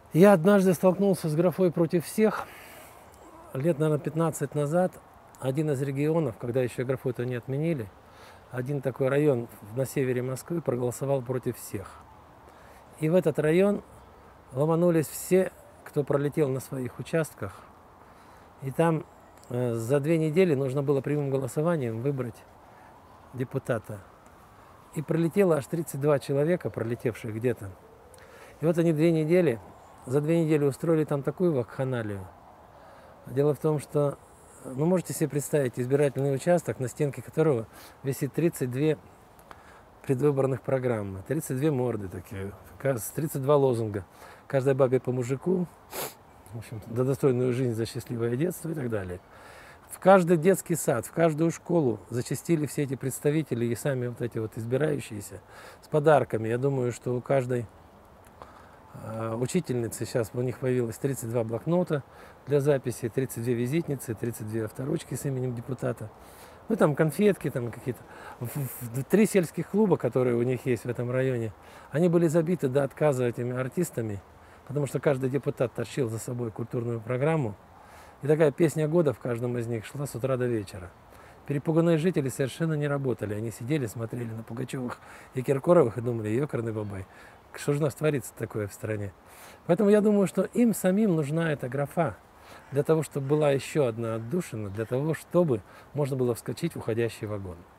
Я однажды столкнулся с графой «против всех». Лет, наверное, 15 назад один из регионов, когда еще графу-то не отменили, один такой район на севере Москвы проголосовал против всех. И в этот район ломанулись все, кто пролетел на своих участках. И там за 2 недели нужно было прямым голосованием выбрать депутата. И пролетело аж 32 человека, пролетевших где-то. И вот они за 2 недели устроили там такую вакханалию. Дело в том, что, можете себе представить избирательный участок, на стенке которого висит 32 предвыборных программы, 32 морды такие, 32 лозунга. Каждой бабе по мужику, в общем, за достойную жизнь, за счастливое детство и так далее. В каждый детский сад, в каждую школу зачастили все эти представители и сами вот эти вот избирающиеся с подарками. Я думаю, что у каждой учительницы сейчас у них появилось 32 блокнота для записи, 32 визитницы, 32 авторучки с именем депутата. Ну, там конфетки, там какие-то. 3 сельских клуба, которые у них есть в этом районе, они были забиты до отказа этими артистами, потому что каждый депутат тащил за собой культурную программу. И такая песня года в каждом из них шла с утра до вечера. Перепуганные жители совершенно не работали. Они сидели, смотрели на Пугачевых и Киркоровых и думали: ёкарный бабай, что же у нас творится такое в стране? Поэтому я думаю, что им самим нужна эта графа, для того, чтобы была еще одна отдушина, для того, чтобы можно было вскочить в уходящий вагон.